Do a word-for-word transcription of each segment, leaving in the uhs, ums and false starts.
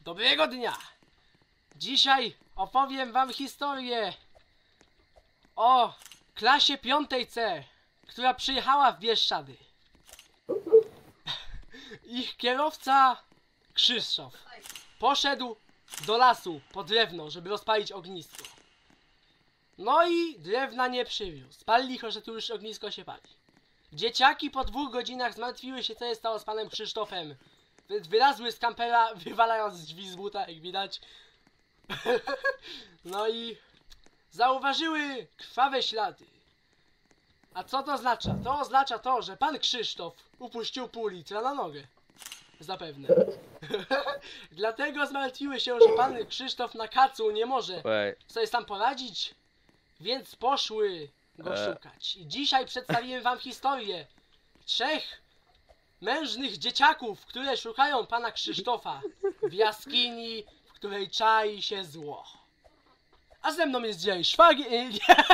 Dobrego dnia! Dzisiaj opowiem wam historię o klasie piątej C, która przyjechała w Bieszczady. Ich kierowca Krzysztof poszedł do lasu po drewno, żeby rozpalić ognisko. No i drewna nie przywiózł. Spalili, że tu już ognisko się pali. Dzieciaki po dwóch godzinach zmartwiły się, co jest stało z panem Krzysztofem. Wylazły z kampera, wywalając drzwi z buta, jak widać. No i zauważyły krwawe ślady. A co to oznacza? To oznacza to, że pan Krzysztof upuścił pół litra na nogę. Zapewne. Dlatego zmartwiły się, że pan Krzysztof na kacu nie może sobie sam poradzić, więc poszły go szukać. I dzisiaj przedstawiłem wam historię trzech mężnych dzieciaków, które szukają pana Krzysztofa w jaskini, w której czai się zło. A ze mną jest dzisiaj szwagier...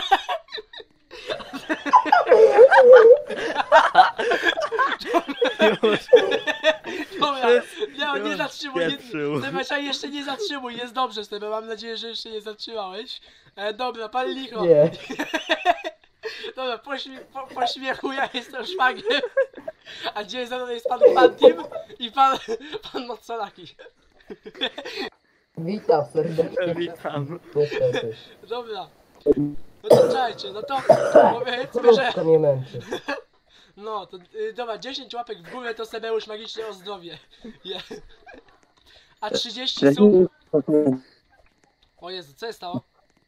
Dobra, nie, nie zatrzymuj, nie, Seba, jeszcze nie zatrzymuj, jest dobrze, Seba, mam nadzieję, że jeszcze nie zatrzymałeś. E, dobra, pan Licho. Nie. Dobra, po, po, po śmiechu ja jestem szwagier, a dzisiaj za mną jest pan Pantim i pan, pan Mocolaki. Witam serdecznie. Witam. Niestety. Dobra, no to czekajcie, no to powiedzmy, że... To mnie męczy. No, to y, dobra, dziesięć łapek w górę to Sebeusz magicznie o zdrowie. Je. A trzydzieści sub... O Jezu, co jest stało?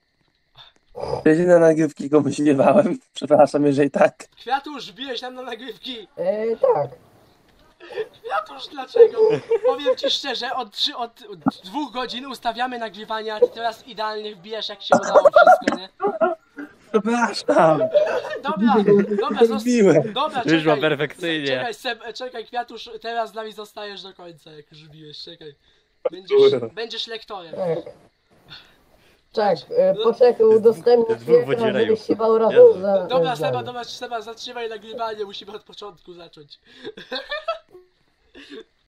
Na nagrywki komuś śpiewałem. Przepraszam, jeżeli tak. Kwiatusz, wbiłeś nam na nagrywki. E, tak. Kwiatusz, dlaczego? Powiem ci szczerze, od, trzy, od, od dwóch godzin ustawiamy nagrywania, a ty teraz idealnie wbijasz, jak się udało wszystko, nie? Przepraszam. Dobra, dobra, Zrobiłem. dobra, Wyszło czekaj. perfekcyjnie. Czekaj, Seb, czekaj, Kwiatusz, teraz z nami zostajesz do końca, jak już wbiłeś, czekaj. Będziesz, będziesz lektorem. Tak. Tak, e, poczekaj, udostępnię Dwóch ekran, wydzierają. żebyś się bał razem Jezu. za... Dobra, z Seba, nami. dobra, Seba, zatrzymaj nagrywanie, musimy od początku zacząć.